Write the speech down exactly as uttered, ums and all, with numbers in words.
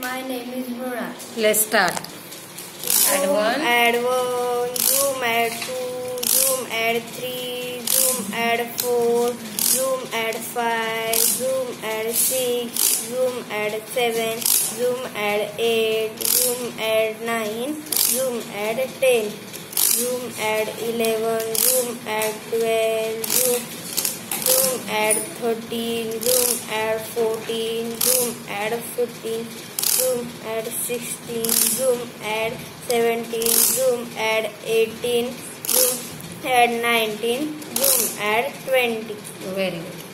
My name is Mrunal. Let's start. Add Zoom, one. add one. Zoom, add two. Zoom, add three. Zoom, add four. Zoom, add five. Zoom, add six. Zoom, add seven. Zoom, add eight. Zoom, add nine. Zoom, add ten. Zoom, add eleven. Zoom, add twelve. Zoom, zoom, add thirteen. Zoom, add fourteen. Zoom, add fifteen. Zoom, add sixteen. Zoom, add seventeen. Zoom, add eighteen. Zoom, add nineteen. Zoom, add twenty. Very good.